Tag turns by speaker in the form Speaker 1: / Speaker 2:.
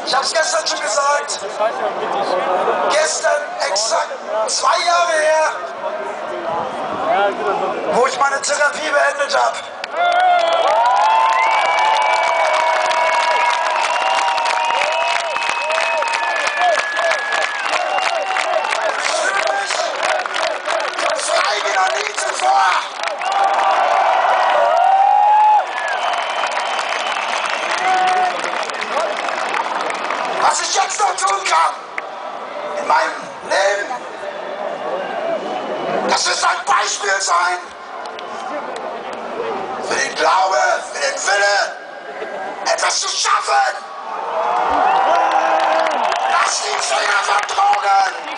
Speaker 1: Ich habe es gestern schon gesagt. Gestern exakt 2 Jahre her, wo ich meine Therapie beendet habe. Frei wie noch nie zuvor. Was ich jetzt noch tun kann in meinem Leben, das wird ein Beispiel sein für den Glaube, für den Wille, etwas zu schaffen. Lass die Finger von Drogen!